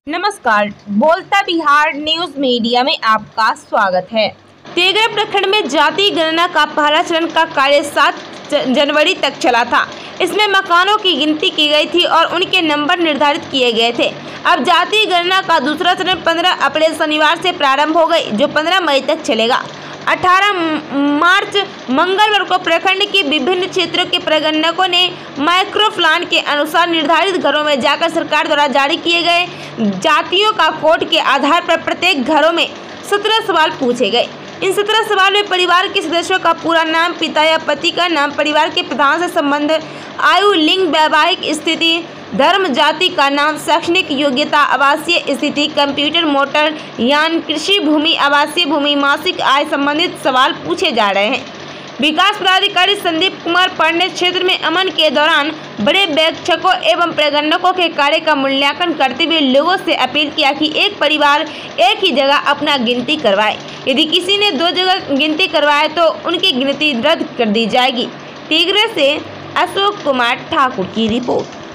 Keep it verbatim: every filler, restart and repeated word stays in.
नमस्कार, बोलता Bihar news media में आपका स्वागत है। तेघरा प्रखंड में जाति गणना का पहला चरण का कार्य सात जनवरी तक चला था। इसमें मकानों की गिनती की गई थी और उनके नंबर निर्धारित किए गए थे। अब जाति गणना का दूसरा चरण पंद्रह अप्रैल शनिवार से प्रारंभ हो गई, जो पंद्रह मई तक चलेगा। अठारह मार्च मंगलवार को प्रखंड के विभिन्न क्षेत्रों के प्रगणकों ने माइक्रो प्लान के अनुसार निर्धारित घरों में जाकर सरकार द्वारा जारी किए गए जातियों का कोड के आधार पर प्रत्येक घरों में सत्रह सवाल पूछे गए। इन सत्रह सवाल में परिवार के सदस्यों का पूरा नाम, पिता या पति का नाम, परिवार के प्रधान से संबंध, आयु, लिंग, वैवाहिक स्थिति, धर्म, जाति का नाम, शैक्षणिक योग्यता, आवासीय स्थिति, कंप्यूटर, मोटर यान, कृषि भूमि, आवासीय भूमि, मासिक आय संबंधित सवाल पूछे जा रहे हैं। विकास पदाधिकारी संदीप कुमार पांडे ने क्षेत्र में अमन के दौरान बड़े बेक्षकों एवं प्रगणकों के कार्य का मूल्यांकन करते हुए लोगों से अपील किया कि एक परिवार एक ही जगह अपना गिनती करवाए। यदि किसी ने दो जगह गिनती करवाए तो उनकी गिनती रद्द कर दी जाएगी। तेघरा से अशोक कुमार ठाकुर की रिपोर्ट।